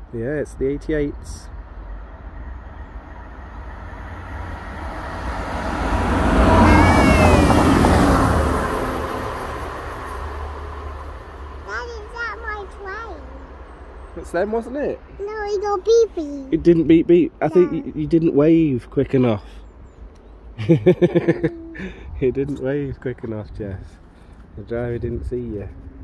Yeah, it's the 88s. It's them, wasn't it? No, it go beep beep. It didn't beep beep. I think you didn't wave quick enough. It didn't wave quick enough, Jess. The driver didn't see you.